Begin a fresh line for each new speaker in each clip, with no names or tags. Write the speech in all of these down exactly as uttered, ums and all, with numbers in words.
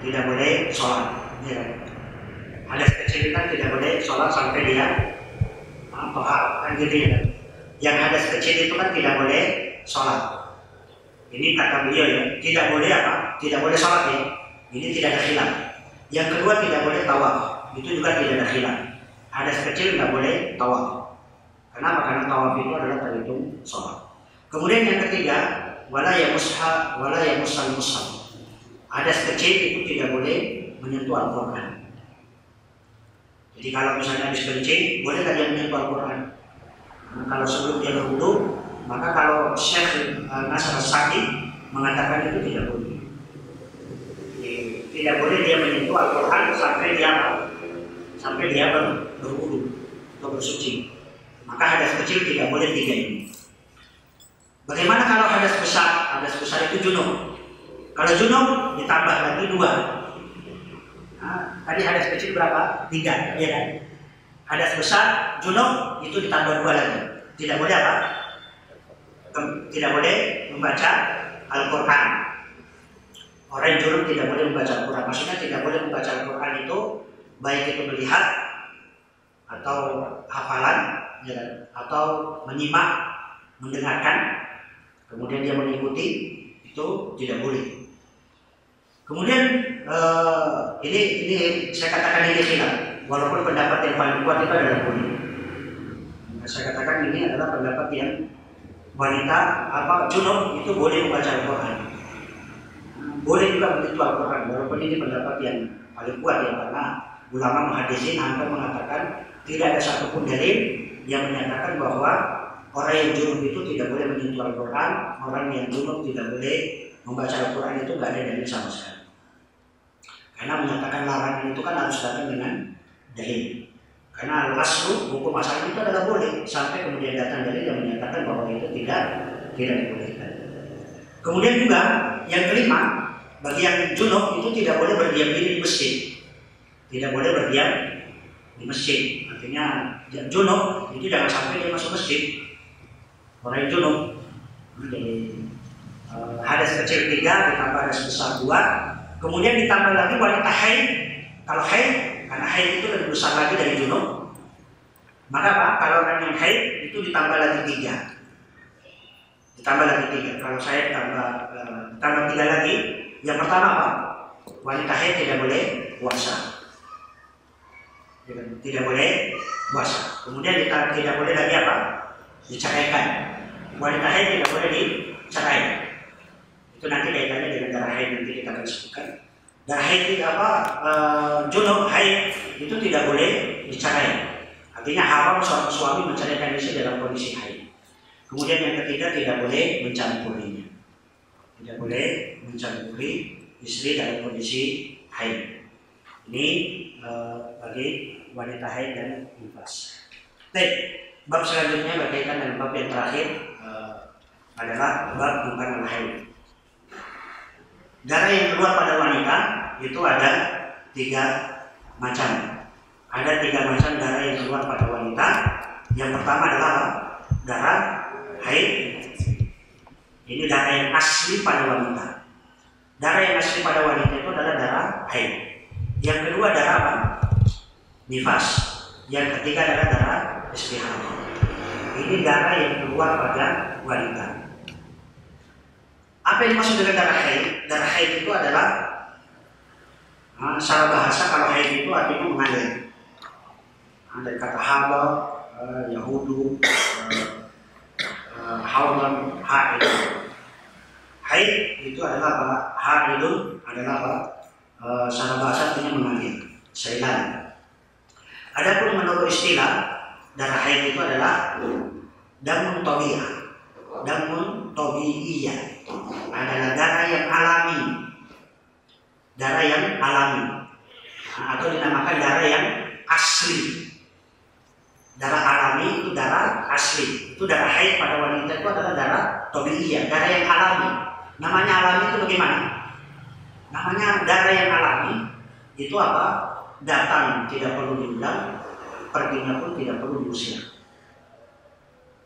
tidak boleh sholat. Ya. Hadas kecil kan tidak boleh sholat sampai dia tohar, kan gitu ya. Yang hadas kecil itu kan tidak boleh sholat. Ini kata beliau ya, tidak boleh apa? Tidak boleh sholat ya. Ini tidak ada khilaf. Yang kedua tidak boleh tawaf. Itu juga tidak ada khilaf. Hadas kecil tidak boleh tawaf. Kenapa? Karena tawaf itu adalah terhitung sholat. Kemudian yang ketiga, wala yamusha wala yamusal mushaf. Hadas kecil itu tidak boleh menyentuh Al-Quran. Jadi kalau misalnya habis kencing, boleh nggak dia menyentuh Al-Quran? Nah, kalau sebelum dia berwudu, maka kalau Syekh uh, Nasr As-Sa'di mengatakan itu tidak boleh. Jadi, tidak boleh dia menyentuh Al-Quran sampai dia sampai dia ber, berwudu atau bersuci. Maka hadas kecil tidak boleh tiga ini. Bagaimana kalau hadas besar? Hadas besar itu junub. Kalau junub ditambah lagi dua. Nah, tadi hadas kecil berapa? Tiga, ya kan? Hadas besar, junub itu ditambah dua lagi. Tidak boleh apa? Tidak boleh membaca Al-Quran. Orang yang junub tidak boleh membaca Al-Quran. Maksudnya tidak boleh membaca Al-Quran itu baik itu melihat atau hafalan, ya kan? Atau menyimak, mendengarkan, kemudian dia mengikuti, itu tidak boleh. Kemudian uh, ini ini saya katakan ini khilaf, walaupun pendapat yang paling kuat itu adalah boleh. Nah, saya katakan ini adalah pendapat yang wanita apa junub itu boleh membaca Al-Quran. Nah, boleh juga begitu Al-Quran, walaupun ini pendapat yang paling kuat ya, karena ulama muhaddisin hampir mengatakan tidak ada satupun dalil yang menyatakan bahwa orang yang junub itu tidak boleh menyentuh Al-Quran, orang yang junub tidak boleh membaca Al-Quran, itu nggak ada dalil sama sekali. Karena menyatakan larangan itu kan harus datang dengan dalil. Karena al-aslu hukum asal itu adalah boleh, sampai kemudian datang dalil yang menyatakan bahwa itu tidak tidak dibolehkan. Kemudian juga yang kelima, bagi yang junub itu tidak boleh berdiam diri di masjid. Tidak boleh berdiam di masjid. Artinya yang junub itu jangan sampai dia masuk masjid. Orang yang junub, jadi uh, hadas kecil tiga ditambah hadas besar dua. Kemudian ditambah lagi wanita haid. Kalau haid, karena haid itu lebih besar lagi dari junub, maka apa? Kalau orang yang haid itu ditambah lagi tiga. Ditambah lagi tiga. Kalau saya tambah uh, tambah tiga lagi. Yang pertama apa? Wanita haid tidak boleh puasa. Tidak boleh puasa. Kemudian kita tidak boleh lagi apa? Diceraikan. Wanita haid tidak boleh dicerai. Itu nanti kaitannya dengan darah haid, nanti kita akan sebutkan. Darah haid itu apa? E, junub haid itu tidak boleh dicerai. Artinya haram seorang suami menceraikan istri dalam kondisi haid. Kemudian yang ketiga, tidak boleh mencampurinya. Tidak boleh mencampuri istri dalam kondisi haid. Ini e, bagi wanita haid dan nifas. Baik, bab selanjutnya berkaitan dengan bab yang terakhir e, adalah bab tentang haid. Darah yang keluar pada wanita itu ada tiga macam. Ada tiga macam darah yang keluar pada wanita. Yang pertama adalah darah haid. Ini darah yang asli pada wanita. Darah yang asli pada wanita itu adalah darah haid. Yang kedua darah apa? Nifas. Yang ketiga adalah darah istihad. Ini darah yang keluar pada wanita. Apa yang dimaksud dengan darah haid? Darah haid itu adalah nah, secara bahasa kalau haid itu artinya mengalir. Nah, dari kata haba, uh, yahudu, uh, uh, haulan, haid. Haid itu adalah apa? Haidun adalah apa? Uh, secara bahasa artinya mengalir, seilan. Adapun menurut istilah darah haid itu adalah damun tabi'ah, damun tabi'iyah. Adalah darah yang alami, darah yang alami, nah, atau dinamakan darah yang asli. Darah alami itu darah asli. Itu darah haid pada wanita itu adalah darah tabi'iyah, darah yang alami. Namanya alami itu bagaimana? Namanya darah yang alami itu apa? Datang tidak perlu diundang, perginya pun tidak perlu diusir.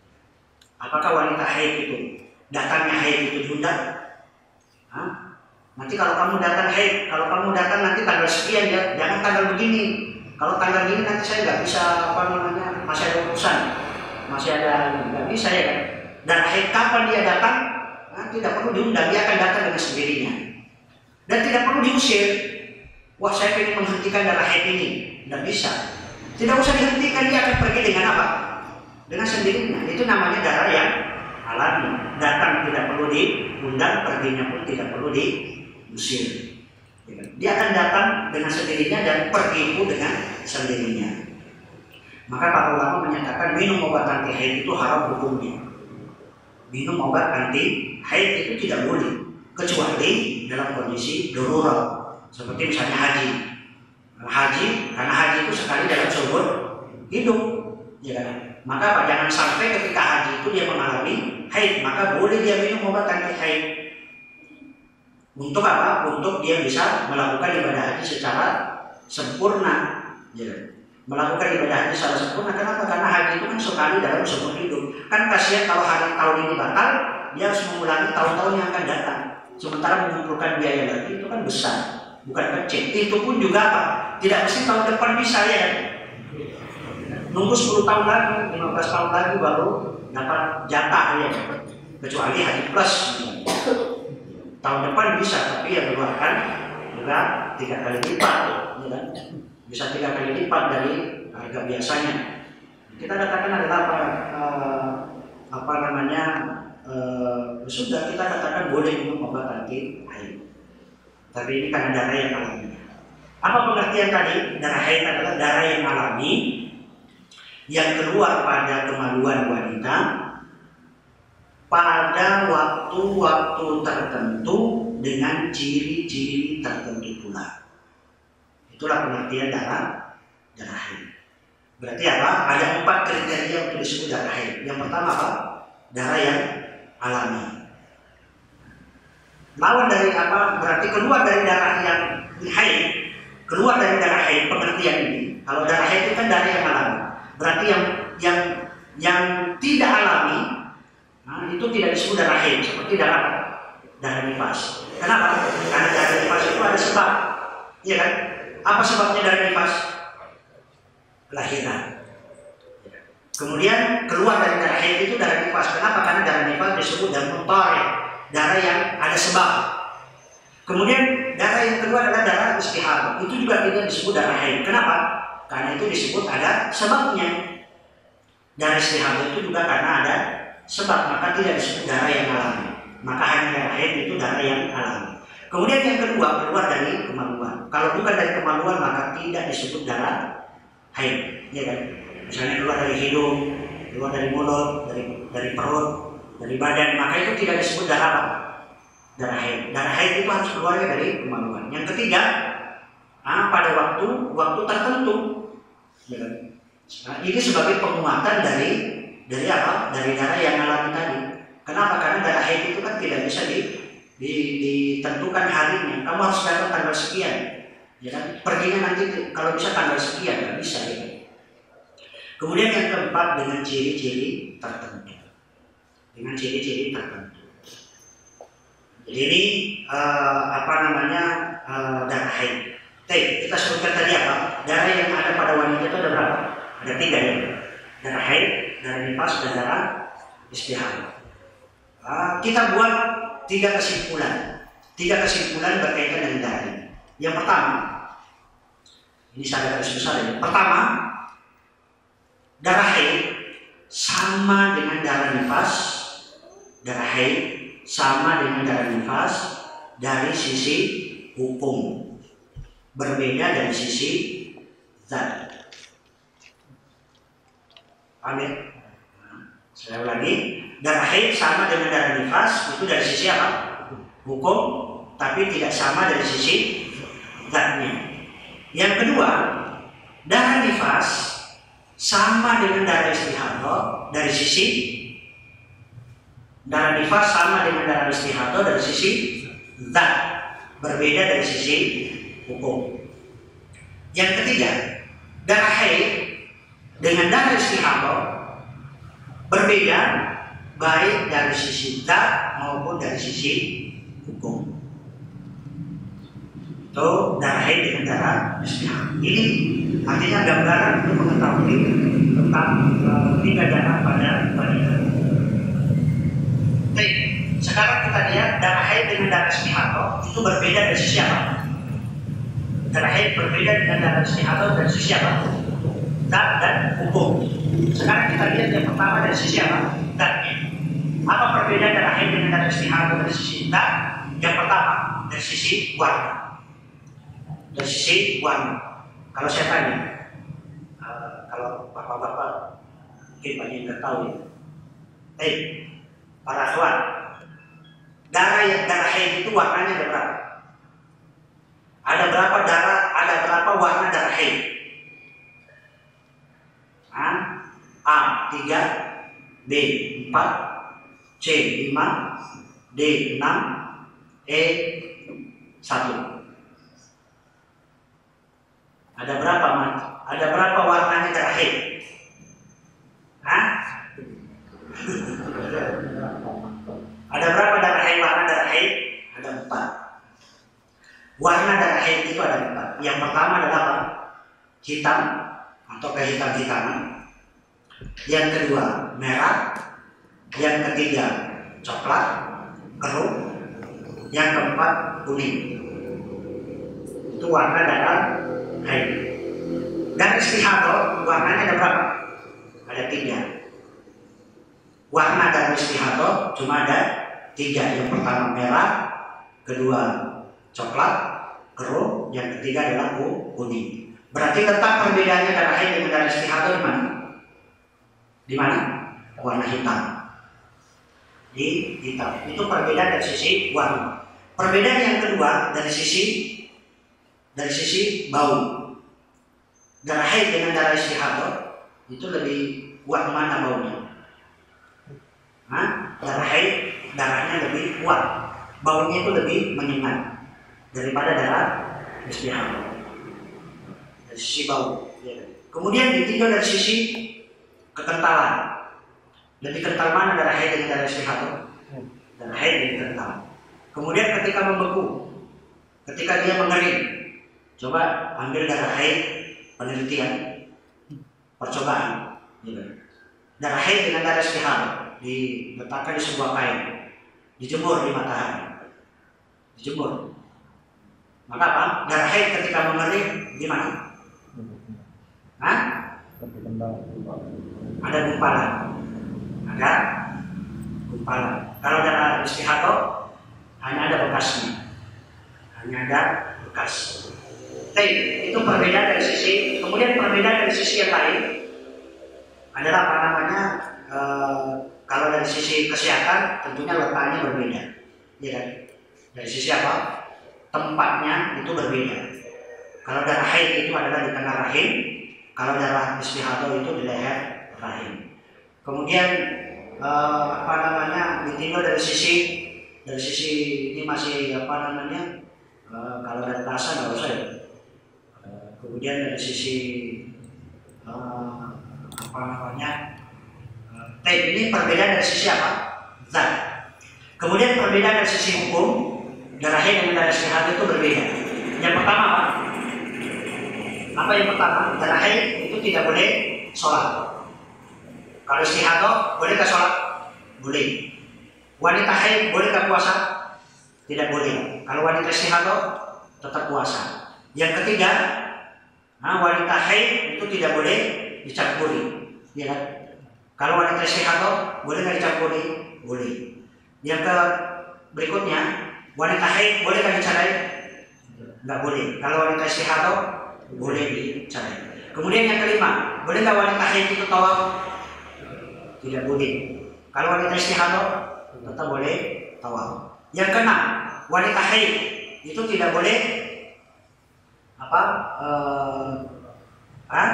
Apakah wanita haid itu datangnya haid itu diundang? Hah? Nanti kalau kamu datang haid, kalau kamu datang nanti tanggal sekian ya, jangan tanggal begini. Kalau tanggal gini nanti saya nggak bisa apa namanya, masih ada urusan, masih ada nggak bisa ya kan. Dan haid kapan dia datang? Nah, tidak perlu diundang, dia akan datang dengan sendirinya. Dan tidak perlu diusir. Wah, saya ingin menghentikan darah haid ini, tidak bisa. Tidak usah dihentikan, dia akan pergi dengan apa? Dengan sendirinya. Itu namanya darah yang alami. Datang tidak perlu diundang, perginya pun tidak perlu diusir. Dia akan datang dengan sendirinya dan pergi pun dengan sendirinya. Maka para ulama menyatakan minum obat anti haid itu haram hukumnya. Minum obat anti haid itu tidak boleh kecuali dalam kondisi darurat, seperti misalnya haji. Haji, karena haji itu sekali dalam seumur hidup, ya kan? Maka apa? Jangan sampai ketika haji itu dia mengalami haid, maka boleh dia minum obat anti haid. Untuk apa? Untuk dia bisa melakukan ibadah haji secara sempurna, ya. Melakukan ibadah haji secara sempurna. Kenapa? Karena haji itu kan sekali dalam seumur hidup. Kan kasihan kalau hari tahun ini batal, dia harus mengulangi tahun-tahun yang akan datang. Sementara mengumpulkan biaya lagi itu kan besar, bukan kecil. Itu pun juga apa? Tidak mesti tahun depan bisa ya. Nunggu sepuluh tahun lagi, lima belas tahun lagi baru dapat jatah ya. Kecuali haji plus. Tahun depan bisa, tapi yang keluarkan juga tiga kali lipat, ya kan? Bisa tiga kali lipat dari harga biasanya. Kita katakan adalah apa, eh, apa namanya, eh, sudah kita katakan boleh minum obat anti haid. Tapi ini karena darah yang alami. Apa pengertian tadi? Darah haid adalah darah yang alami yang keluar pada kemaluan wanita pada waktu-waktu tertentu dengan ciri-ciri tertentu pula. Itulah pengertian darah darah haid. Berarti apa? Ada empat kriteria untuk disebut darah haid. Yang pertama apa? Darah yang alami. Lawan dari apa? Berarti keluar dari darah yang haid. Keluar dari darah haid, pengertian ini. Kalau darah haid itu kan darah yang alami. Berarti yang yang yang tidak alami, nah, itu tidak disebut darah haid, seperti darah darah nifas. Kenapa? Karena darah nifas itu ada sebab, iya kan? Apa sebabnya darah nifas? Kelahiran. Kemudian keluar dari darah haid itu darah nifas. Kenapa? Karena darah nifas disebut darah mutahhar, darah yang ada sebab. Kemudian darah yang kedua adalah darah istihad. Itu juga tidak disebut darah haid. Kenapa? Karena itu disebut ada sebabnya. Darah istihad itu juga karena ada sebab, maka tidak disebut darah yang alami. Maka hanya darah haid itu darah yang alami. Kemudian yang kedua, keluar dari kemaluan. Kalau bukan dari kemaluan maka tidak disebut darah haid, ya kan? Misalnya keluar dari hidung, keluar dari mulut, dari dari perut, dari badan, maka itu tidak disebut darah apa? Darah haid. Darah haid itu harus keluarnya dari kemaluan. Yang ketiga, ah, pada waktu waktu tertentu, ya kan? Nah, ini sebagai penguatan dari dari apa? Dari darah yang alami tadi. Kenapa? Karena darah haid itu kan tidak bisa di, di, ditentukan harinya. Kamu harus datang tanggal sekian, ya kan? Perginya nanti kalau bisa tanggal sekian, nggak bisa ya kan? Kemudian yang keempat, dengan ciri-ciri tertentu. Dengan ciri-ciri tertentu. Jadi ini uh, apa namanya uh, darah haid. Oke, kita sebutkan tadi apa? Darah yang ada pada wanita itu ada berapa? Ada tiga ya. Darah haid, darah nifas, dan darah istihad. Uh, kita buat tiga kesimpulan. Tiga kesimpulan berkaitan dengan darah ini. Yang pertama, ini saya garis besar ya. Pertama, darah haid sama dengan darah nifas. Darah haid sama dengan darah nifas dari sisi hukum, berbeda dari sisi zat. Amin. Saya ulangi, darah haid sama dengan darah nifas itu dari sisi apa? Hukum, tapi tidak sama dari sisi zatnya. Yang kedua, darah nifas sama dengan darah istihadah dari sisi darah nifas sama dengan darah istihadah dari sisi zat, berbeda dari sisi hukum. Yang ketiga, darah haid dengan darah istihadah berbeda baik dari sisi zat maupun dari sisi hukum. Itu darah haid dengan darah istihad. Ini artinya gambaran untuk mengetahui tentang uh, tiga darah pada wanita. Baik, sekarang kita lihat darah haid dengan darah istihadah itu berbeda dari sisi apa? Darah haid berbeda dengan darah istihadah dari sisi apa? Zat dan hukum. Sekarang kita lihat yang pertama dari sisi apa? Zatnya. Apa perbedaan darah haid dengan darah istihadah dari sisi zat? Yang pertama dari sisi warna. Dari sisi warna. Kalau saya tanya, uh, kalau bapak-bapak mungkin banyak yang tahu ya. Baik, para akhwat, darah yang darah haid itu warnanya ada berapa? Ada berapa darah? Ada berapa warna darah haid? A, A tiga, B empat, C lima, D enam, E satu. Ada berapa, Mas? Ada berapa warnanya darah haid? Hah? Ada berapa darah haid? Warna darah haid? Ada empat. Warna darah haid itu ada empat. Yang pertama adalah apa? Hitam atau kehitam-hitaman. Yang kedua merah. Yang ketiga coklat, keruh. Yang keempat kuning. Itu warna darah haid. Dan istihadah warnanya ada berapa? Ada tiga. Warna dari istihadah cuma ada tiga. Yang pertama merah, kedua coklat, keruh, yang ketiga adalah kuning. Berarti tetap perbedaannya darah haid dengan darah istihadah di mana? Di mana? Warna hitam. Di hitam. Itu perbedaan dari sisi warna. Perbedaan yang kedua dari sisi dari sisi bau. Darah haid dengan darah istihadah itu lebih kuat mana baunya? Hah? Darah haid darahnya lebih kuat, baunya itu lebih menyengat daripada darah istihadah. Dari sisi bau. Kemudian ditinjau dari sisi kekentalan. Lebih kental mana darah haid dengan darah istihadah? Darah haid lebih kental. Kemudian ketika membeku, ketika dia mengering, coba ambil darah haid, penelitian, percobaan. Darah haid dengan darah istihadah diletakkan di sebuah kain, dijemur di matahari, dijemur. Maka apa? Darah haid ketika mengering gimana? Hah? Ada gumpalan, ada gumpalan. Kalau darah istihadah hanya ada bekasnya, hanya ada bekas. Baik, itu perbedaan dari sisi. Kemudian perbedaan dari sisi yang lain adalah apa namanya? E, kalau dari sisi kesehatan tentunya letaknya berbeda, ya kan? Dari sisi apa? Tempatnya itu berbeda. Kalau darah haid itu adalah di tengah rahim, kalau darah istihadah itu di leher rahim. Kemudian e, apa namanya? Ditinjau dari sisi dari sisi ini masih apa namanya? E, kalau dari rasa nggak usah ya. Kemudian dari sisi uh, apa namanya uh, tape ini perbedaan dari sisi apa? Zat. Kemudian perbedaan dari sisi hukum, darah haid dengan darah istihadah itu berbeda. Yang pertama apa? Apa yang pertama? Darah haid itu tidak boleh sholat. Kalau istihadah bolehkah sholat? Boleh. Wanita haid bolehkah puasa? Tidak boleh. Kalau wanita istihadah tetap puasa. Yang ketiga, nah, wanita haid itu tidak boleh dicampuri, ya kan? Kalau wanita istihadah boleh nggak dicampuri? Boleh. Yang ke berikutnya, wanita haid boleh nggak dicerai? Nggak boleh. Kalau wanita istihadah boleh dicerai. Kemudian yang kelima, boleh nggak wanita haid itu tawaf? Tidak boleh. Kalau wanita istihadah tetap boleh tawaf. Yang keenam, wanita haid itu tidak boleh apa uh, ah,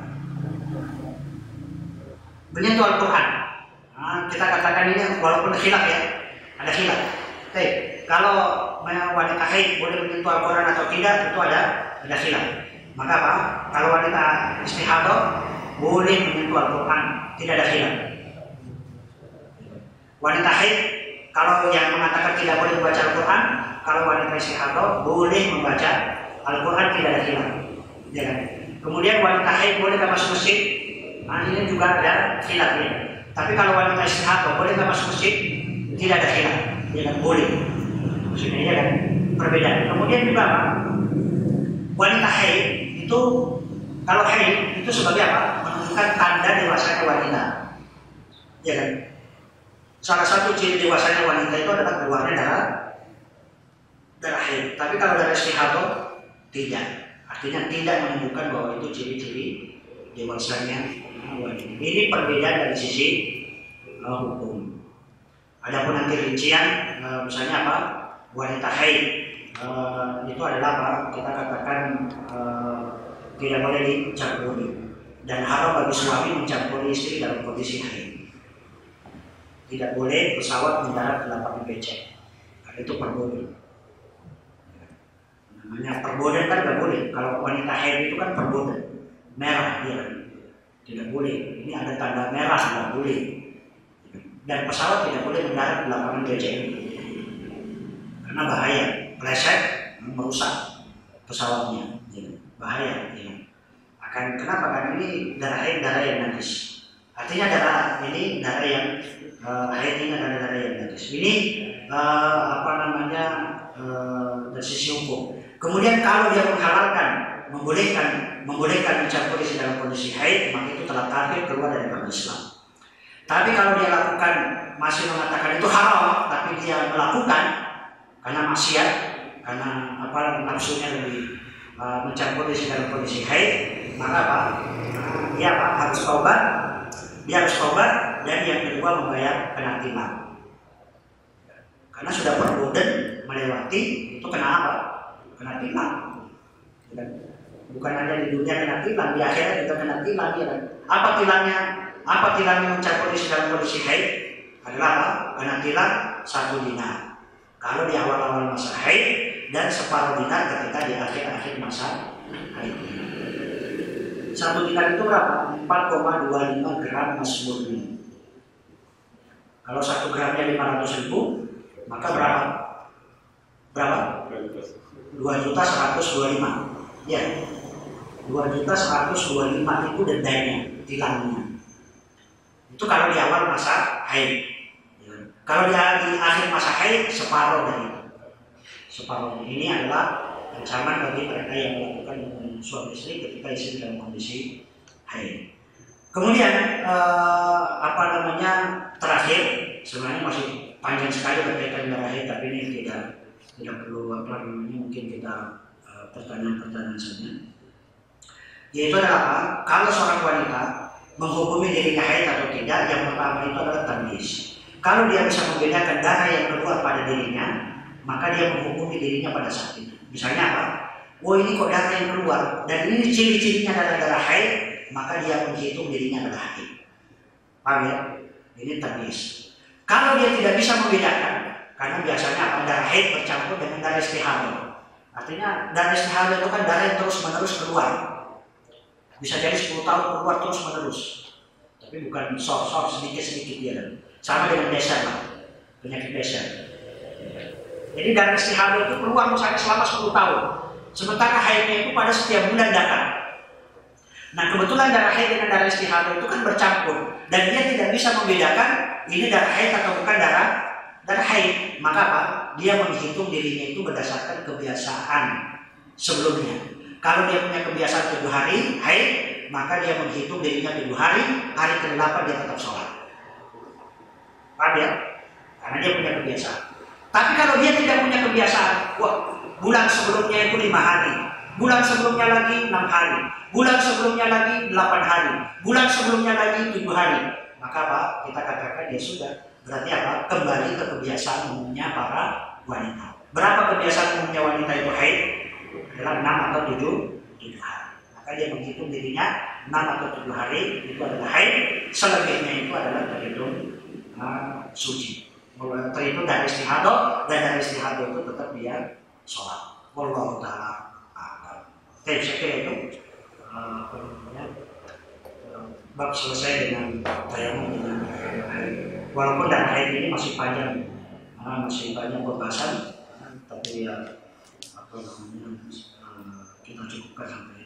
menyentuh Al-Quran. Nah, kita katakan ini walaupun khilaf ya, ada khilaf. Oke, kalau wanita haid boleh menyentuh Al-Quran atau tidak itu ada ada khilaf. Maka apa? Kalau wanita istihadah boleh menyentuh Al-Quran, tidak ada khilaf. Wanita haid Kalau yang mengatakan tidak boleh membaca Al-Quran, kalau wanita istihadah boleh membaca Al-Quran, tidak ada khilaf. Ya kan? Kemudian wanita haid boleh nggak masuk masjid? Nah, ini juga ada khilafnya. Tapi kalau wanita istihadah boleh nggak masuk masjid? Tidak ada khilaf. Ya kan? Boleh. Maksudnya ya kan? Perbedaan. Kemudian juga apa? Wanita haid itu, kalau haid itu sebagai apa? Menunjukkan tanda dewasanya wanita. Ya kan? Salah satu ciri dewasanya wanita itu adalah keluarnya darah darah haid. Tapi kalau darah istihadah tidak. Artinya tidak menunjukkan bahwa itu ciri-ciri dewasanya wanita. Ini perbedaan dari sisi uh, hukum. Adapun nanti rincian, uh, misalnya apa? Wanita haid uh, itu adalah apa? Kita katakan uh, tidak boleh dicampuri dan haram bagi suami mencampuri istri dalam kondisi haid. Tidak boleh pesawat mendarat di lapangan becek, karena itu perboden. Namanya perboden kan nggak boleh. Kalau wanita haid itu kan perboden, merah dia kan, tidak boleh. Ini ada tanda merah, nggak boleh. Dan pesawat tidak boleh mendarat di lapangan becek karena bahaya, meleset, merusak pesawatnya, bahaya. Ya. Akan kenapa? Karena ini darah haid, darah yang najis. Artinya darah ini darah yang Uh, haid ini adalah darah yang najis. Ini uh, apa namanya uh, dari sisi hukum. Kemudian kalau dia menghalalkan, membolehkan, membolehkan mencampuri dalam kondisi haid, maka itu telah kafir, keluar dari agama Islam. Tapi kalau dia lakukan masih mengatakan itu haram, tapi dia melakukan karena maksiat, karena apa nafsunya lebih uh, mencampuri dalam kondisi haid, maka apa? Uh, dia apa? Harus taubat. Dia harus taubat, dan yang kedua membayar kena tilang. Karena sudah perboden melewati, itu kena apa? Kena tilang. Bukan hanya di dunia kena tilang, di akhirat juga kena tilang. Ya kan? Apa tilangnya? Apa tilangnya mencampuri dalam kondisi haid? Adalah apa? Kena tilang satu dinar. Kalau di awal-awal masa haid, dan separuh dinar ketika di akhir-akhir masa haid. Satu dinar itu berapa? empat koma dua lima gram emas murni. Kalau satu gramnya lima ratus ribu, maka berapa? Berapa? dua juta seratus dua puluh lima. Ya, dua juta seratus dua puluh lima itu dendanya, tilangnya. Itu kalau di awal masa haid. Kalau di, di akhir masa haid, separuh dari itu. Separuh ini adalah ancaman bagi mereka yang melakukan suami istri ketika istri dalam kondisi haid. Kemudian eh, apa namanya terakhir, sebenarnya masih panjang sekali berkaitan dengan haid, tapi ini tidak tidak perlu apa namanya mungkin kita eh, pertanyaan-pertanyaan saja. Yaitu adalah apa? Kalau seorang wanita menghukumi dirinya haid atau tidak, yang pertama itu adalah tamyiz. Kalau dia bisa membedakan darah yang keluar pada dirinya, maka dia menghukumi dirinya pada saat itu. Misalnya apa? Oh ini kok darah yang keluar dan ini ciri-cirinya adalah darah haid, maka dia menghitung dirinya adalah haid. Paham ya? Ini tamyiz. Kalau dia tidak bisa membedakan, karena biasanya apa? Darah haid bercampur dengan darah istihadah. Artinya darah istihadah itu kan darah yang terus menerus keluar. Bisa jadi sepuluh tahun keluar terus menerus. Tapi bukan sok-sok sedikit-sedikit dia. Sama dengan beser lah, penyakit beser. Jadi darah istihadah itu keluar misalnya selama sepuluh tahun. Sementara haidnya itu pada setiap bulan datang. Nah kebetulan darah haid dengan darah istihadah itu kan bercampur. Dan dia tidak bisa membedakan ini darah haid atau bukan darah darah haid. Maka apa? Dia menghitung dirinya itu berdasarkan kebiasaan sebelumnya. Kalau dia punya kebiasaan tujuh hari haid, maka dia menghitung dirinya tujuh hari, hari ke delapan dia tetap sholat. Paham ya? Karena dia punya kebiasaan. Tapi kalau dia tidak punya kebiasaan, wah, bulan sebelumnya itu lima hari, bulan sebelumnya lagi enam hari, bulan sebelumnya lagi delapan hari, bulan sebelumnya lagi tujuh hari, maka apa? Kita katakan dia sudah. Berarti apa? Kembali ke kebiasaan umumnya para wanita. Berapa kebiasaan umumnya wanita itu haid? Adalah enam atau tujuh hari. Maka dia menghitung dirinya enam atau tujuh hari itu adalah haid. Selebihnya itu adalah terhitung uh, suci. Terhitung dari istihadah, dan dari istihadah itu tetap dia sholat. Wallahu ta'ala a'lam. Oke, saya kira itu uh, bab selesai dengan tayamum dengan haid. Walaupun darah haid ini masih panjang Nah, masih banyak pembahasan, tapi ya apa namanya, uh, kita cukupkan sampai